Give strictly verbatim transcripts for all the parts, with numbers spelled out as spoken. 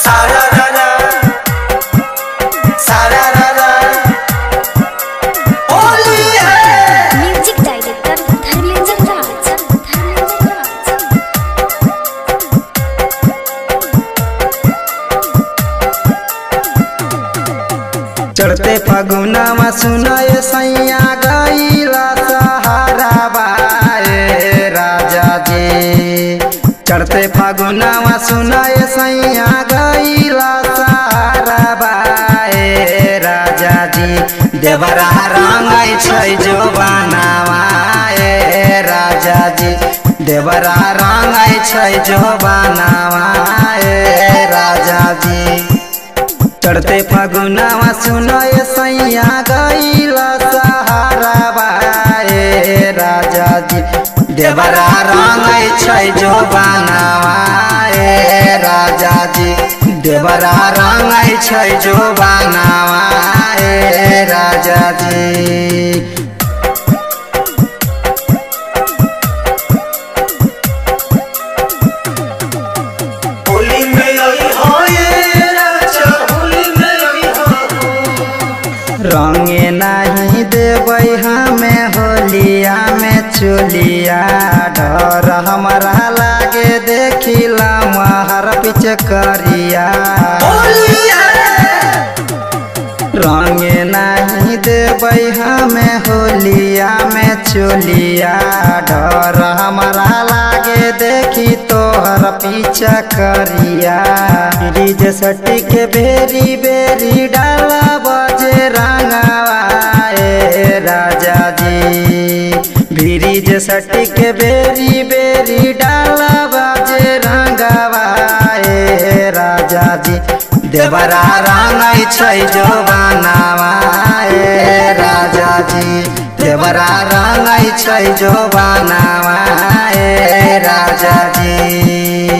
सारा रारा सारा रारा होली है। Music director Dharmendra Raj Dharmendra Raj. चढ़ते फगुनावा सुनाए सैया गईला सहारा बाए राजा जी। चढ़ते फगुनावा सुनाए सैया गईला सहारा बाए राजा जी। देवरा रंगै छै जो बनावा ए राजा जी। देवरा रंगै छै जो बनावा ए राजा जी। चढ़ते फगुनावा सुनाए सैया गईला सहारा बाए राजा जी। देवरा रंगै छै जो बनावा ए राजा जी। देवरा रंगै छै जो बनावा ए राजा जी। रंगे नहीं देबै हमें होलिया में चोलिया। डर हमारा लागे देखिला महर पिचकरिया। रंगे नहीं देबै हमें होलिया में चोलिया। डर हमारा लागे देखी तोहर पिचकरिया। ब्रिज सटी के बेरी बेरी डाला बजे रंगावा ए राजा जी। ब्रिज सटी के बेरी बेरी डाला बजे रंगावा ए राजा जी। देवरा रंगै छै जो बनावा ए राजा जी। देवरा रंगै छै जो बनावा ए राजा जी।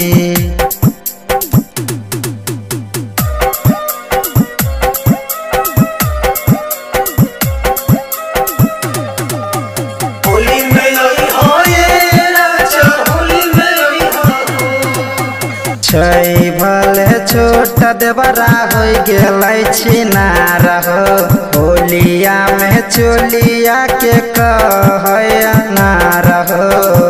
छै भले छोट देवरा हो गेलै छिनार हो। होलिया में चोलिया के कहै अनार हो।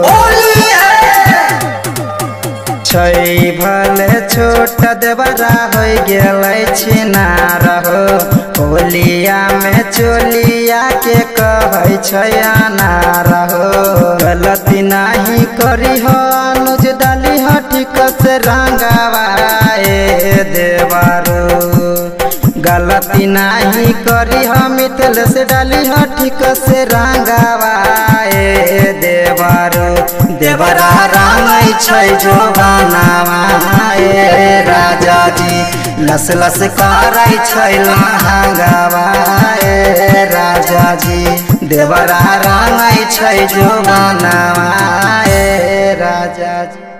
छै भले छोट देवरा हो गेलै छिनार हो। होलिया में चोलिया के कहै छै अनार हो। गलती नहीं करी हो अनुज डाली हो ठीक से रंगावा ए देवरो। गलती नहीं करी हो मिथल से डाली हो ठीक से रंगावा ए देवरो। देवरा रंगै छै जो बनावा ए राजा जी। लस लस करै छै लहंगावा ए राजा जी। देवरा रंगै छै जो बनावा ए राजा जी।